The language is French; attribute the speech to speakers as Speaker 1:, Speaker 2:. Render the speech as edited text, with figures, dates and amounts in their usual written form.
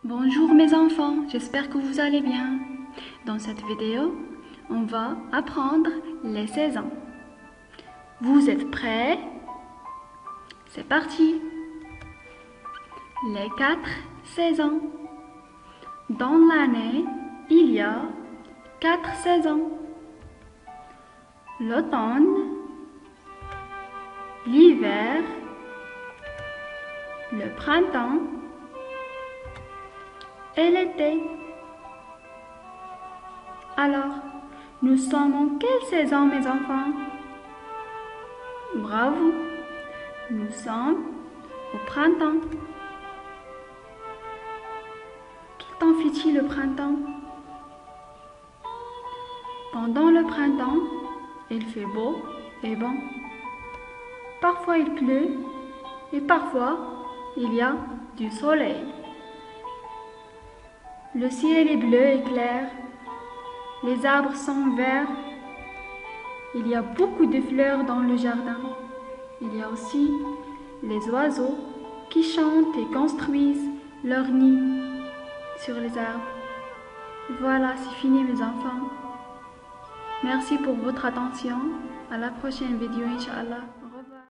Speaker 1: Bonjour mes enfants, j'espère que vous allez bien. Dans cette vidéo, on va apprendre les saisons. Vous êtes prêts? C'est parti! Les 4 saisons. Dans l'année, il y a 4 saisons. L'automne, l'hiver, le printemps et l'été. Alors, nous sommes en quelle saison, mes enfants? Bravo! Nous sommes au printemps. Quel temps fait-il le printemps? Pendant le printemps, il fait beau et bon. Parfois il pleut et parfois il y a du soleil. Le ciel est bleu et clair. Les arbres sont verts. Il y a beaucoup de fleurs dans le jardin. Il y a aussi les oiseaux qui chantent et construisent leur nid sur les arbres. Voilà, c'est fini mes enfants. Merci pour votre attention. À la prochaine vidéo, Inch'Allah.